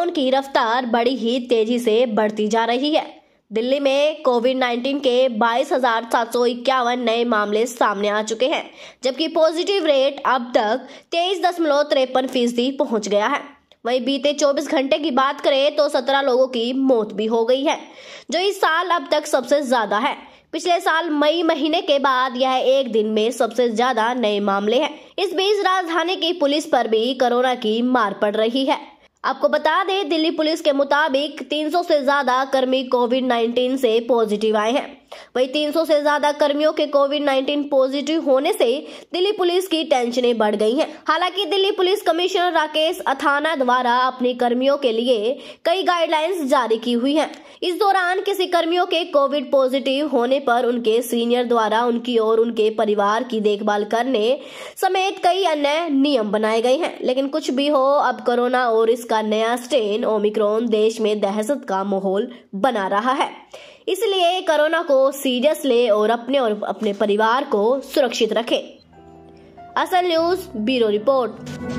Omicron की रफ्तार बड़ी ही तेजी से बढ़ती जा रही है। दिल्ली में कोविड-19 के 22,751 नए मामले सामने आ चुके हैं, जबकि पॉजिटिव रेट अब तक 23.53% पहुंच गया है। वहीं बीते 24 घंटे की बात करें तो 17 लोगों की मौत भी हो गई है, जो इस साल अब तक सबसे ज्यादा है। पिछले साल मई महीने के बाद यह एक दिन में सबसे ज्यादा नए मामले हैं। इस बीच राजधानी की पुलिस पर भी कोरोना की मार पड़ रही है। आपको बता दें, दिल्ली पुलिस के मुताबिक 300 से ज्यादा कर्मी कोविड-19 से पॉजिटिव आए हैं। वहीं 300 से ज्यादा कर्मियों के कोविड-19 पॉजिटिव होने से दिल्ली पुलिस की टेंशनें बढ़ गई हैं। हालांकि दिल्ली पुलिस कमिश्नर राकेश अथाना द्वारा अपने कर्मियों के लिए कई गाइडलाइंस जारी की हुई हैं। इस दौरान किसी कर्मियों के कोविड पॉजिटिव होने पर उनके सीनियर द्वारा उनकी और उनके परिवार की देखभाल करने समेत कई अन्य नियम बनाए गए हैं। लेकिन कुछ भी हो, अब कोरोना और इसका नया स्ट्रेन ओमिक्रॉन देश में दहशत का माहौल बना रहा है। इसलिए कोरोना को सीरियस ले और अपने परिवार को सुरक्षित रखें। असल न्यूज ब्यूरो रिपोर्ट।